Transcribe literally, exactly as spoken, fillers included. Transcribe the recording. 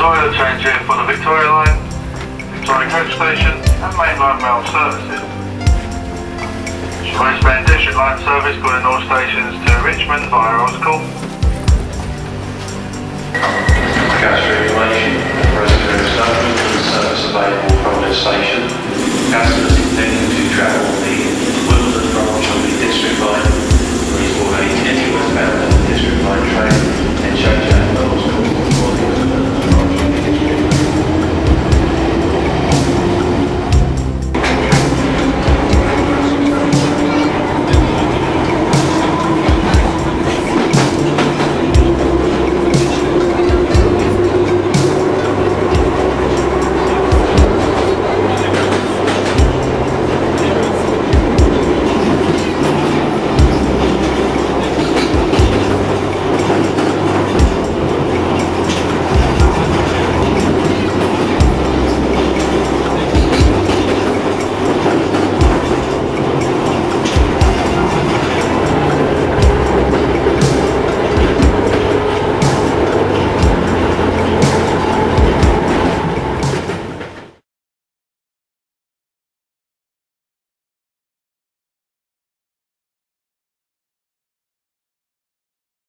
toilet change here for the Victoria Line, Victoria Coach Station and Mainline Rail services. Race Bend District Line service calling all stations to Richmond via Oscall. Gas regulation, resident establishment and service available from this station. Customers intending to travel the Wimbledon branch on the District Line, please avoid any westbound